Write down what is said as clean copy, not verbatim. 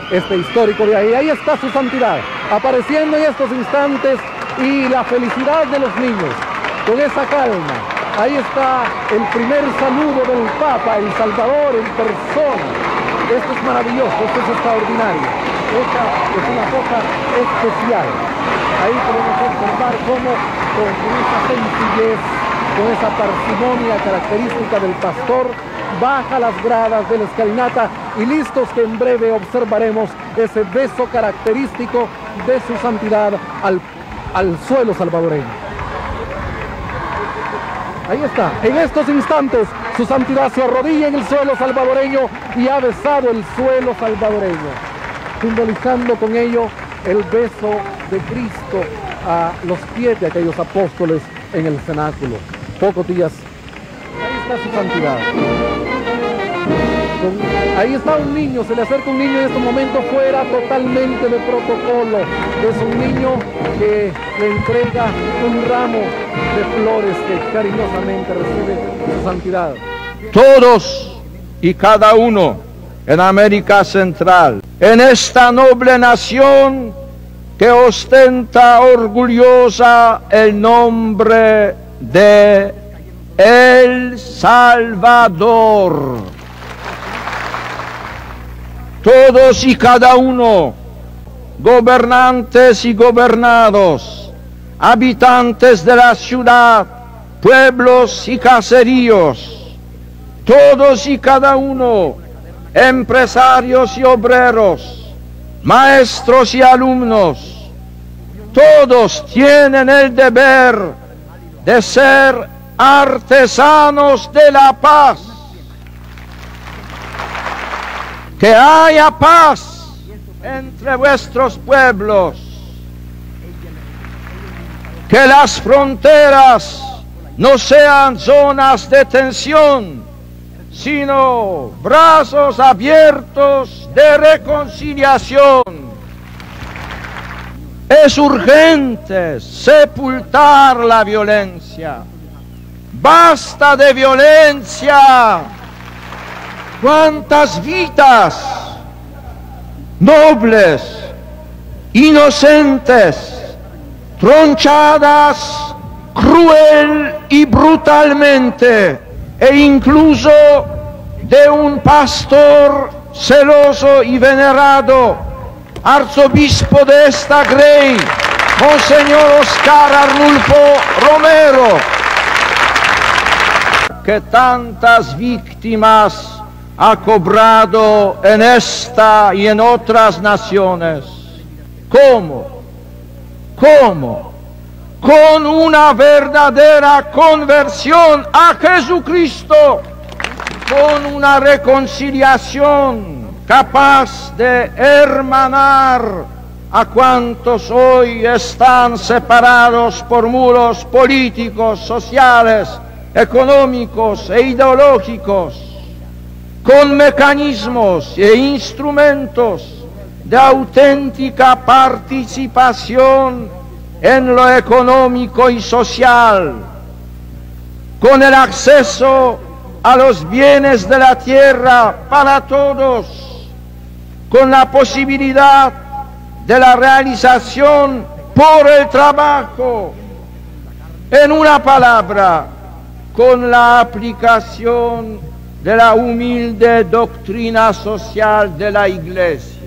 este histórico día. Y ahí está su santidad, apareciendo en estos instantes, y la felicidad de los niños, con esa calma. Ahí está el primer saludo del Papa, el Salvador en persona. Esto es maravilloso, esto es extraordinario. Esta es una cosa especial. Ahí podemos observar cómo con esa sencillez, con esa parsimonia característica del pastor, baja las gradas de la escalinata, y listos que en breve observaremos ese beso característico de su santidad al suelo salvadoreño. Ahí está, en estos instantes su santidad se arrodilla en el suelo salvadoreño y ha besado el suelo salvadoreño, simbolizando con ello el beso de Cristo a los pies de aquellos apóstoles en el cenáculo. Pocos días, ahí está su santidad. Ahí está un niño, se le acerca un niño en este momento fuera totalmente de protocolo. Es un niño que le entrega un ramo de flores que cariñosamente recibe su santidad. Todos y cada uno en América Central, en esta noble nación que ostenta orgullosa el nombre de El Salvador. Todos y cada uno, gobernantes y gobernados, habitantes de la ciudad, pueblos y caseríos, todos y cada uno, empresarios y obreros, maestros y alumnos, todos tienen el deber de ser artesanos de la paz. Que haya paz entre vuestros pueblos, que las fronteras no sean zonas de tensión, sino brazos abiertos de reconciliación. Es urgente sepultar la violencia. Basta de violencia. ¿Cuántas vidas nobles, inocentes, tronchadas cruel y brutalmente, e incluso de un pastor celoso y venerado, arzobispo de esta Grey, Monseñor Oscar Arnulfo Romero, que tantas víctimas ha cobrado en esta y en otras naciones. ¿Cómo? Con una verdadera conversión a Jesucristo, con una reconciliación capaz de hermanar a cuantos hoy están separados por muros políticos, sociales, económicos e ideológicos, con mecanismos e instrumentos de auténtica participación en lo económico y social, con el acceso a los bienes de la tierra para todos, con la posibilidad de la realización por el trabajo, en una palabra, con la aplicación de la humilde doctrina social de la Iglesia.